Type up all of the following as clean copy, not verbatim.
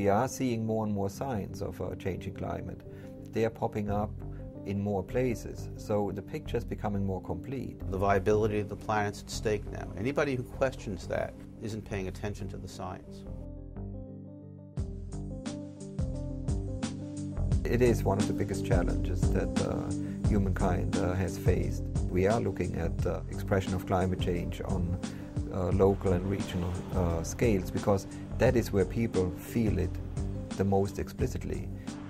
we are seeing more and more signs of a changing climate. They are popping up in more places, so the picture is becoming more complete. The viability of the planet's at stake now. Anybody who questions that isn't paying attention to the science. It is one of the biggest challenges that humankind has faced. We are looking at the expression of climate change on local and regional scales, because that is where people feel it the most explicitly.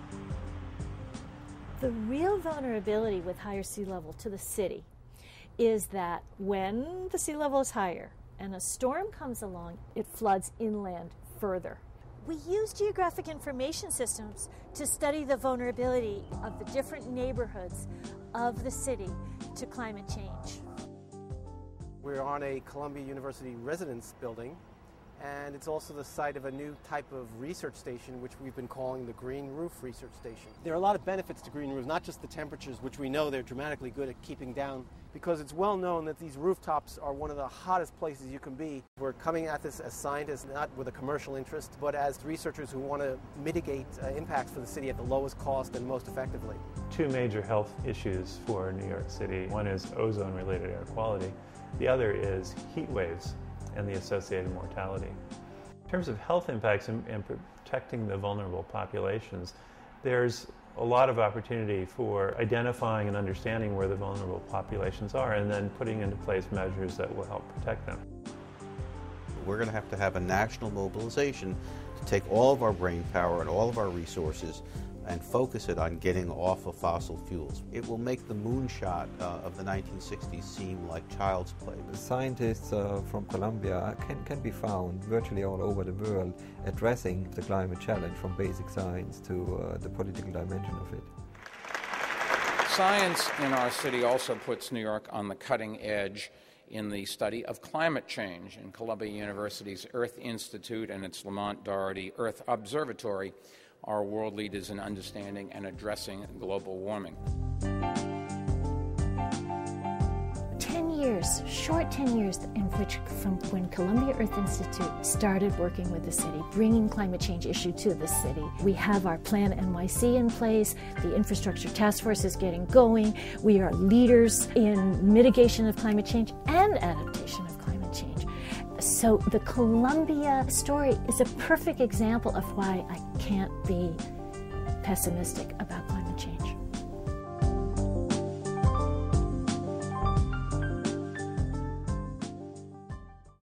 The real vulnerability with higher sea level to the city is that when the sea level is higher and a storm comes along, it floods inland further. We use geographic information systems to study the vulnerability of the different neighborhoods of the city to climate change. We're on a Columbia University residence building, and it's also the site of a new type of research station, which we've been calling the Green Roof Research Station. There are a lot of benefits to green roofs, not just the temperatures, which we know they're dramatically good at keeping down, because it's well known that these rooftops are one of the hottest places you can be. We're coming at this as scientists, not with a commercial interest, but as researchers who want to mitigate impacts for the city at the lowest cost and most effectively. Two major health issues for New York City. One is ozone-related air quality. The other is heat waves and the associated mortality. In terms of health impacts and protecting the vulnerable populations, there's a lot of opportunity for identifying and understanding where the vulnerable populations are and then putting into place measures that will help protect them. We're going to have a national mobilization to take all of our brain power and all of our resources and focus it on getting off of fossil fuels. It will make the moonshot of the 1960s seem like child's play. Scientists from Columbia can be found virtually all over the world addressing the climate challenge, from basic science to the political dimension of it. Science in our city also puts New York on the cutting edge in the study of climate change. In Columbia University's Earth Institute and its Lamont Doherty Earth Observatory are world leaders in understanding and addressing global warming. 10 years, short 10 years, in which from when Columbia Earth Institute started working with the city, bringing climate change issue to the city. We have our Plan NYC in place, the Infrastructure Task Force is getting going, we are leaders in mitigation of climate change and adaptation of climate change. So the Columbia story is a perfect example of why I can't be pessimistic about